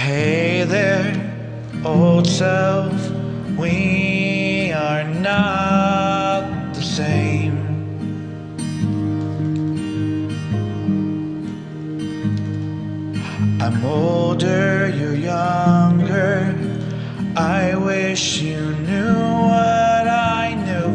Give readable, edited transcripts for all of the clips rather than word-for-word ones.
Hey there, old self, we are not the same. I'm older, you're younger. I wish you knew what I knew.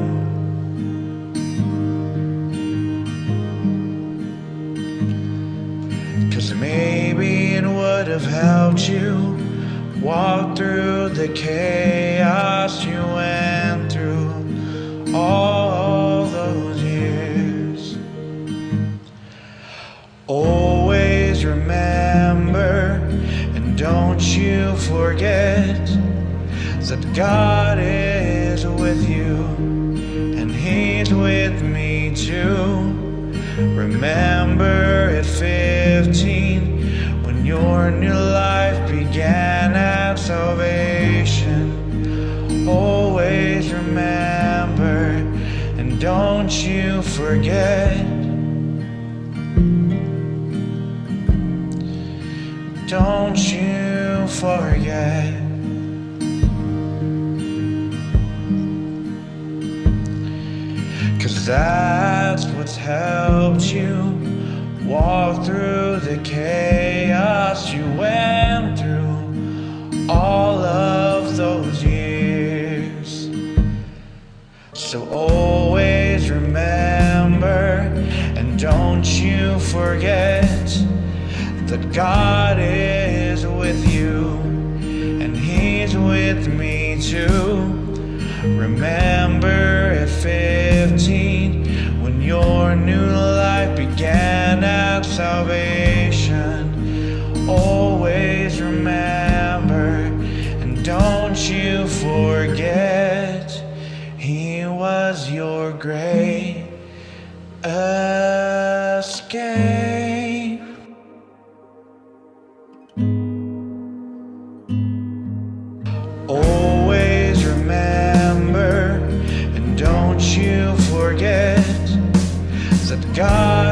Cause maybe it would have helped you walk through the chaos you went through all those years. Always remember, and don't you forget, that God is with you, and He's with me too. Remember at 15, when your new life began at salvation. Always remember, and don't you forget. Don't you forget. Cause that's what's helped you walk through the chaos you went through all of those years. So always remember, and don't you forget, that God is with you, and He's with me too. Remember at 15, when your new life began at salvation. Always remember, and don't you forget, He was your great escape. Always remember, and don't you forget, that God